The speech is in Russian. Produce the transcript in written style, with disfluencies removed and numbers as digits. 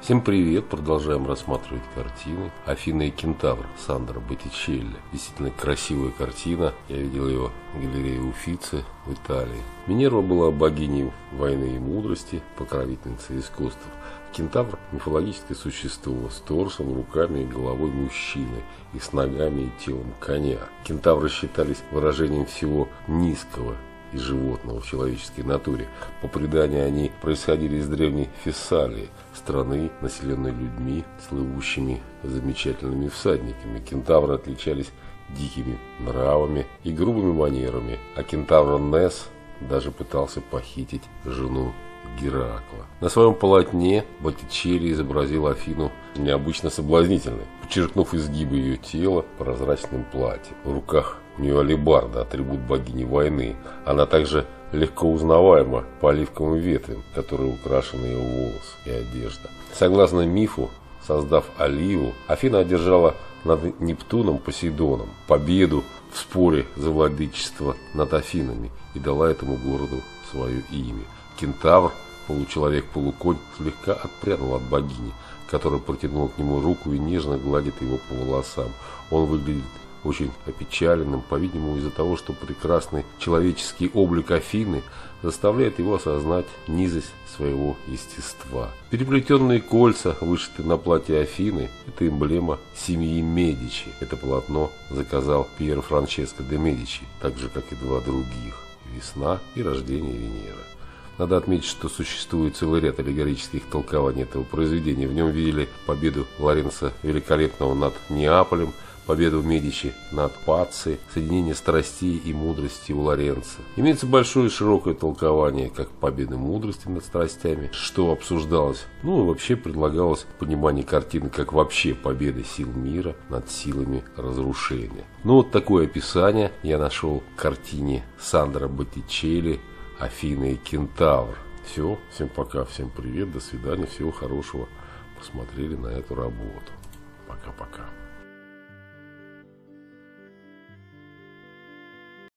Всем привет! Продолжаем рассматривать картины «Афина и Кентавр» Сандро Боттичелли. Действительно красивая картина. Я видел ее в галерее Уффици в Италии. Минерва была богиней войны и мудрости, покровительницей искусств. Кентавр – мифологическое существо с торсом, руками и головой мужчины и с ногами и телом коня. Кентавры считались выражением всего низкого и животного в человеческой натуре. По преданию, они происходили из древней Фессалии, страны, населенной людьми, слывущими замечательными всадниками. Кентавры отличались дикими нравами и грубыми манерами, а кентавр Несс даже пытался похитить жену Геракла. На своем полотне Боттичелли изобразил Афину необычно соблазнительной, подчеркнув изгибы ее тела прозрачным платьем. В руках у нее алебарда, атрибут богини войны. Она также легко узнаваема по оливковым ветвям, которые украшены ее волосы и одежда. Согласно мифу, создав Оливу, Афина одержала над Нептуном Посейдоном победу в споре за владычество над Афинами и дала этому городу свое имя. Кентавр, получеловек-полуконь, слегка отпрянул от богини, которая протянула к нему руку и нежно гладит его по волосам. Он выглядит очень опечаленным, по-видимому, из-за того, что прекрасный человеческий облик Афины заставляет его осознать низость своего естества. Переплетенные кольца, вышитые на платье Афины, это эмблема семьи Медичи. Это полотно заказал Пьер Франческо де Медичи, так же, как и два других – «Весна» и «Рождение Венеры». Надо отметить, что существует целый ряд аллегорических толкований этого произведения. В нем видели победу Лоренцо Великолепного над Неаполем, победу Медичи над Пацией, соединение страстей и мудрости у Лоренцо. Имеется большое и широкое толкование как победы мудрости над страстями, что обсуждалось, и вообще предлагалось понимание картины как вообще победы сил мира над силами разрушения. Такое описание я нашел в картине Сандро Боттичелли «Афина и Кентавр». Все, всем пока, всем привет, до свидания, всего хорошего. Посмотрели на эту работу. Пока-пока.